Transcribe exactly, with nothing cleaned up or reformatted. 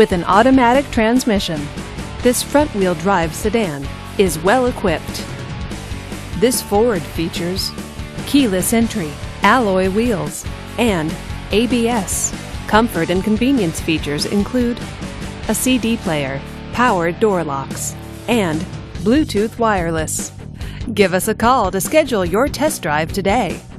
With an automatic transmission, this front-wheel drive sedan is well equipped. This Ford features keyless entry, alloy wheels, and A B S. Comfort and convenience features include a C D player, powered door locks, and Bluetooth wireless. Give us a call to schedule your test drive today.